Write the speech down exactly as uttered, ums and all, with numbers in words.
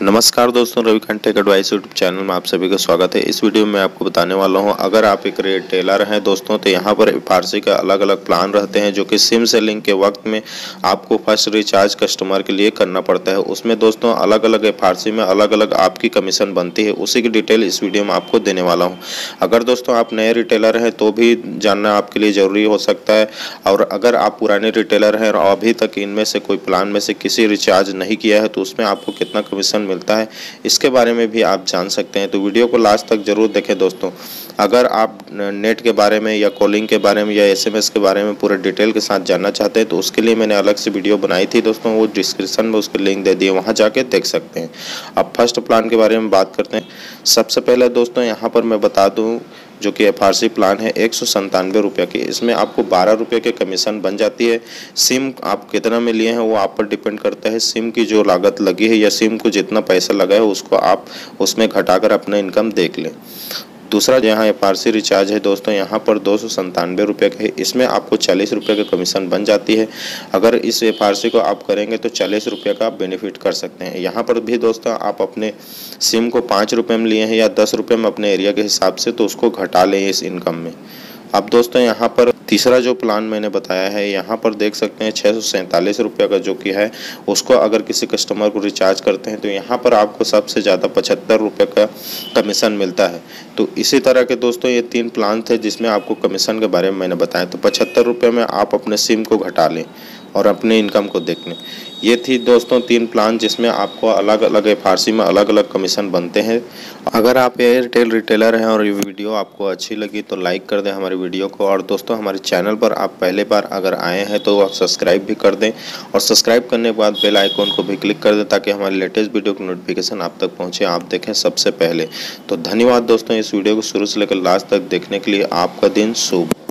नमस्कार दोस्तों, Ravikant tech advice YouTube channel में आप सभी का स्वागत है। इस वीडियो में आपको बताने वाला हूं, अगर आप एक रिटेलर हैं दोस्तों तो यहां पर फारसी का अलग अलग प्लान रहते हैं जो कि सिम सेलिंग के वक्त में आपको फर्स्ट रिचार्ज कस्टमर के लिए करना पड़ता है। उसमें दोस्तों अलग अलग फारसी में अलग अलग आपकी कमीशन बनती है, उसी की डिटेल इस वीडियो में आपको देने वाला हूँ। अगर दोस्तों आप नए रिटेलर हैं तो भी जानना आपके लिए ज़रूरी हो सकता है, और अगर आप पुराने रिटेलर हैं और अभी तक इनमें से कोई प्लान में से किसी रिचार्ज नहीं किया है तो उसमें आपको कितना कमीशन मिलता है इसके बारे में भी आप जान सकते हैं। तो वीडियो को लास्ट तक जरूर देखें दोस्तों। अगर आप नेट के बारे में या कॉलिंग के बारे में या एसएमएस के बारे में पूरे डिटेल के साथ जानना चाहते हैं तो उसके लिए मैंने अलग से वीडियो बनाई थी दोस्तों, वो डिस्क्रिप्शन में उसके लिंक दे दिए, वहां जाके देख सकते हैं। अब फर्स्ट प्लान के बारे में बात करते हैं। सबसे पहले दोस्तों यहाँ पर मैं बता दूँ जो कि फारसी प्लान है एक सौ संतानवे रुपये की, इसमें आपको बारह रुपये के कमीशन बन जाती है। सिम आप कितना में लिए हैं वो आप पर डिपेंड करता है। सिम की जो लागत लगी है या सिम को जितना पैसा लगा है उसको आप उसमें घटाकर अपना इनकम देख लें। दूसरा यहाँ ये फारसी रिचार्ज है दोस्तों, यहाँ पर दो सौ संतानवे रुपये का है, इसमें आपको चालीस रुपये की कमीशन बन जाती है। अगर इस फारसी को आप करेंगे तो चालीस रुपये का आप बेनिफिट कर सकते हैं। यहाँ पर भी दोस्तों आप अपने सिम को पाँच रुपये में लिए हैं या दस रुपये में अपने एरिया के हिसाब से, तो उसको घटा लें इस इनकम में। अब दोस्तों यहाँ पर तीसरा जो प्लान मैंने बताया है, यहाँ पर देख सकते हैं छः सौ सैंतालीस रुपये का जो कि है, उसको अगर किसी कस्टमर को रिचार्ज करते हैं तो यहाँ पर आपको सबसे ज़्यादा पचहत्तर रुपये का कमीशन मिलता है। तो इसी तरह के दोस्तों ये तीन प्लान थे जिसमें आपको कमीशन के बारे में मैंने बताया। तो पचहत्तर रुपये में आप अपने सिम को घटा लें और अपने इनकम को देख लें। ये थी दोस्तों तीन प्लान जिसमें आपको अलग अलग फारसी में अलग अलग कमीशन बनते हैं। अगर आप एयरटेल रिटेलर हैं और ये वीडियो आपको अच्छी लगी तो लाइक कर दें हमारी वीडियो को, और दोस्तों हमारे चैनल पर आप पहले बार अगर आए हैं तो आप सब्सक्राइब भी कर दें, और सब्सक्राइब करने के बाद बेल आइकॉन को भी क्लिक कर दें ताकि हमारी लेटेस्ट वीडियो की नोटिफिकेशन आप तक पहुँचे, आप देखें सबसे पहले। तो धन्यवाद दोस्तों, इस वीडियो को शुरू से लेकर लास्ट तक देखने के लिए। आपका दिन शुभ।